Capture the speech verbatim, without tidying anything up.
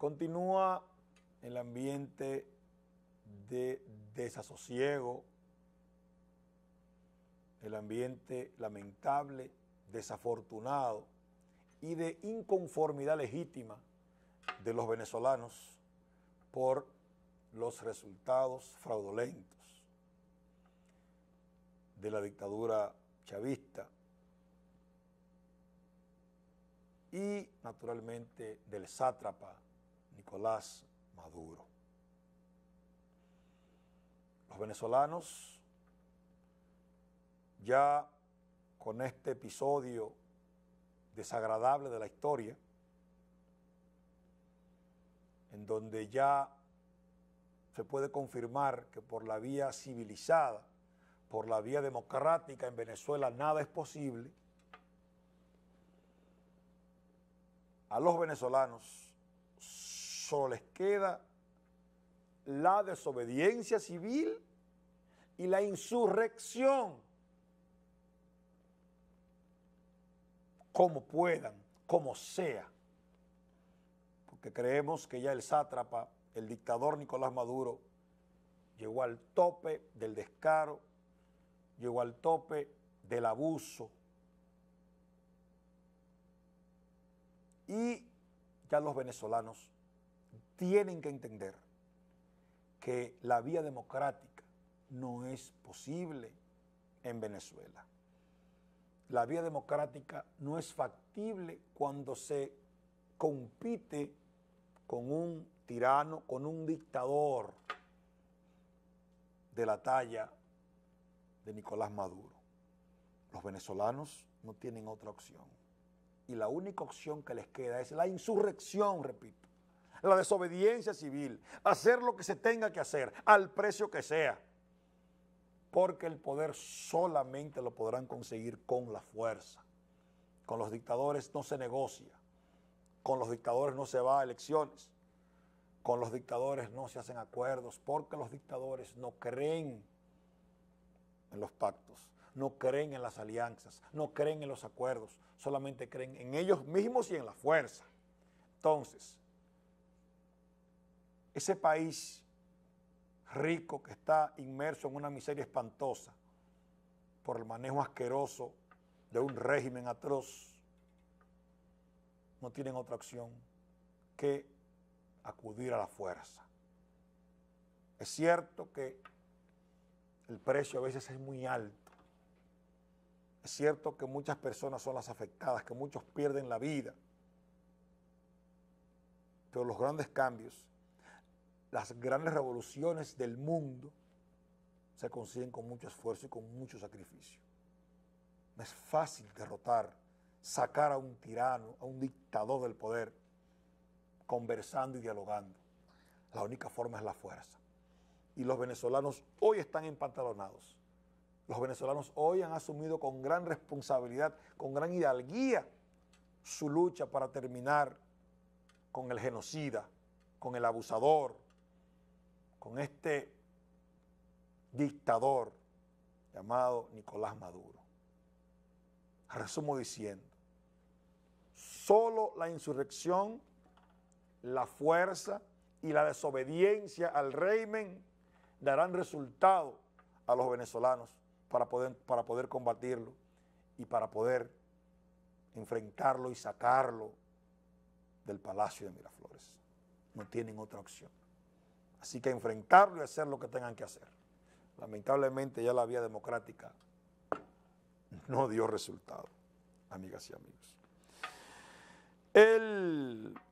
Continúa el ambiente de desasosiego, el ambiente lamentable, desafortunado y de inconformidad legítima de los venezolanos por los resultados fraudulentos de la dictadura chavista y naturalmente del sátrapa Nicolás Maduro. Los venezolanos ya con este episodio desagradable de la historia, en donde ya se puede confirmar que por la vía civilizada, por la vía democrática en Venezuela nada es posible, a los venezolanos solo les queda la desobediencia civil y la insurrección, como puedan, como sea, porque creemos que ya el sátrapa, el dictador Nicolás Maduro, llegó al tope del descaro, llegó al tope del abuso y ya los venezolanos tienen que entender que la vía democrática no es posible en Venezuela. La vía democrática no es factible cuando se compite con un tirano, con un dictador de la talla de Nicolás Maduro. Los venezolanos no tienen otra opción. Y la única opción que les queda es la insurrección, repito, la desobediencia civil, hacer lo que se tenga que hacer, al precio que sea, porque el poder solamente lo podrán conseguir con la fuerza. Con los dictadores no se negocia, con los dictadores no se va a elecciones, con los dictadores no se hacen acuerdos, porque los dictadores no creen en los pactos, no creen en las alianzas, no creen en los acuerdos, solamente creen en ellos mismos y en la fuerza. Entonces, ese país rico que está inmerso en una miseria espantosa por el manejo asqueroso de un régimen atroz, no tienen otra opción que acudir a la fuerza. Es cierto que el precio a veces es muy alto. Es cierto que muchas personas son las afectadas, que muchos pierden la vida. Pero los grandes cambios, las grandes revoluciones del mundo se consiguen con mucho esfuerzo y con mucho sacrificio. No es fácil derrotar, sacar a un tirano, a un dictador del poder, conversando y dialogando. La única forma es la fuerza. Y los venezolanos hoy están empantalonados. Los venezolanos hoy han asumido con gran responsabilidad, con gran hidalguía, su lucha para terminar con el genocida, con el abusador, con este dictador llamado Nicolás Maduro. Resumo diciendo, solo la insurrección, la fuerza y la desobediencia al régimen darán resultado a los venezolanos para poder, para poder combatirlo y para poder enfrentarlo y sacarlo del Palacio de Miraflores. No tienen otra opción. Así que enfrentarlo y hacer lo que tengan que hacer. Lamentablemente ya la vía democrática no dio resultado, amigas y amigos. El